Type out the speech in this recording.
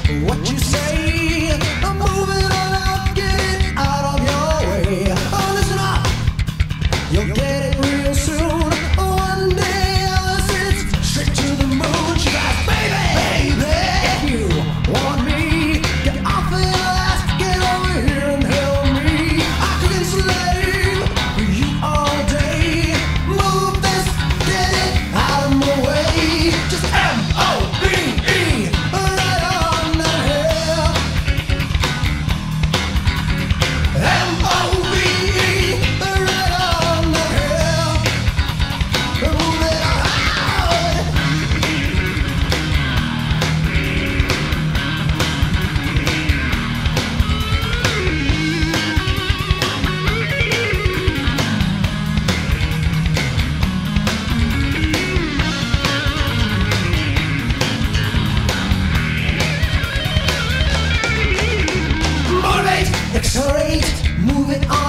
what you say. I'm moving on out, get it out of your way. Oh, listen up, you'll get it real soon. One day Alice is straight to the moon. She goes, baby, baby, if you want me, get off of your ass, get over here and help me. I could enslave you all day. Move this, get it out of my way. Just M-O-B-E, right on the hill. M-O-B-E, right on the hill. Move it out. Motivate, accelerate, move it on.